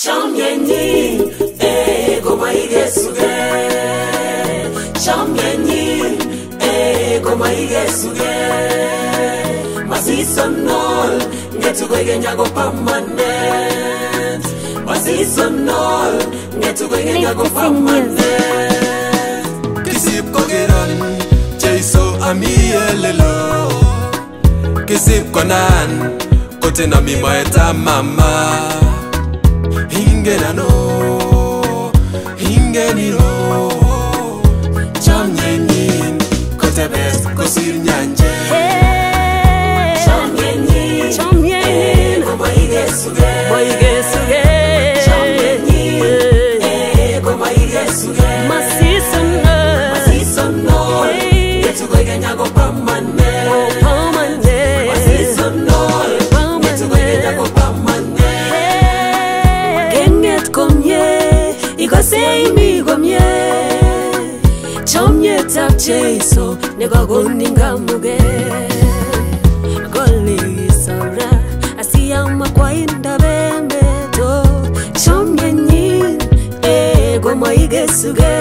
Chomyenyi, goma igesuge. Chomyenyi, goma igesuge. Masisonol, ngetugo igenyago permanent. Masisonol, ngetugo igenyago permanent. Kisip kogeran, Jeiso amielelo. Kisip konan, kote na mimaeta mama. Hingena no, hingeni no. Chomyenyin, kote best kosir nyanje. Chomyenyin, goma igesuge. Chomyenyin, goma igesuge. Masisono, ngetugo igenyago permanent. Masisono, ngetugo igenyago permanent. Genget komye, ikosei mi komye. Chomietab Jeiso, nekakoninga muge. Goli saura, asiyama kwa inda bembeto. Chomyenyin, goma igesuge.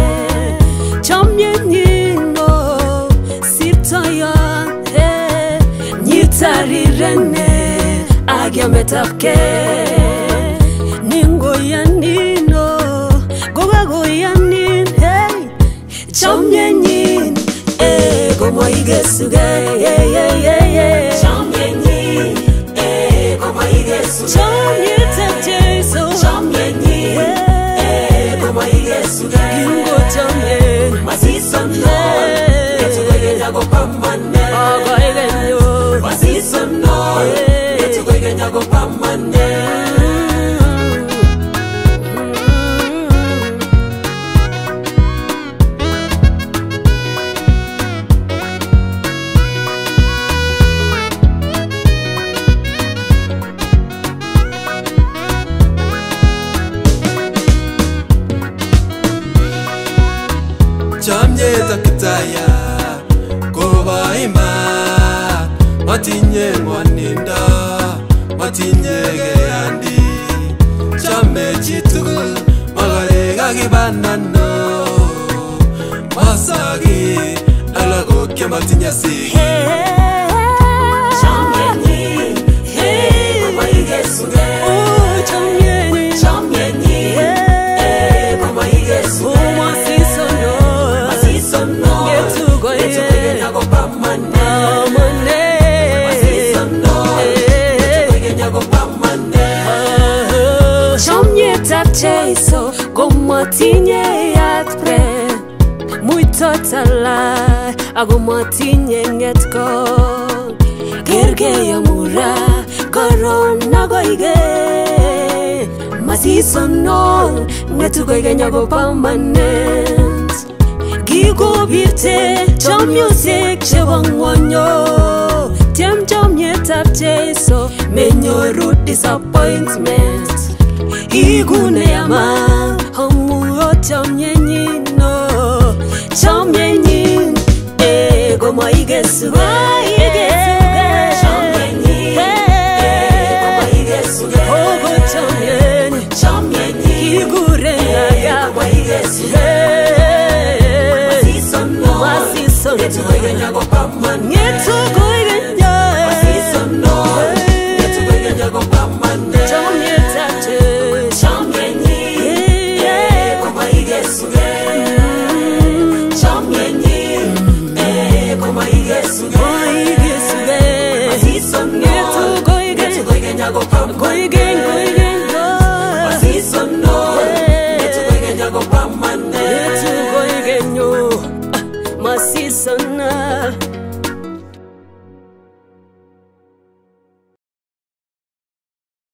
Chomyenyin, siptoyon, nyitarirene, agyametapke. Ningoyanino, gogagoyanin, hey. Chomyenyin, goma igesuge. Chomyenyin, goma igesuge. Chomietab Jeiso. Chomyenyin, goma igesuge. Ingo chomyen, masisono, ngetugo igenyago permanent. Masisono, ngetugo igenyago permanent. Chomyeta kitaya, koba ima. Matinye mwaninda, matinye geyandi. Chome chitugul, magarega kibanano. Masagi, alago ke matinye sigi. Chomyenyin, goma igesuge. Chomyenyin, goma igesuge. Ngetugo igenyago permanent. Ngetugo permanent. Chomietab Jeiso, gomatinye yatpre. Muito talai, agomatinye ngetko. Gergeya mura, korona goige. Masisonol, ngetugo igenyago permanent. Gigo birte, chomyosek chebangwanyo. Tiem chomietab Jeiso, menyoru disappointment. Igune yama, hamuo chomyenyin no. Chomyenyin, goma igesuge. Chomyenyin, goma igesuge. Ogo chomyenyin, chomyenyin, igure naga, goma igesuge. Ngetugo igenyago permanent. Ngetugo igenyago. Masisono, ngetugo igenyago permanent. Chomietab Jeiso. Chomyenyin, goma igesuge. Chomyenyin, goma igesuge. Masisono, ngetugo igenyago permanent. Masisono, ngetugo igenyago permanent. Masisonal.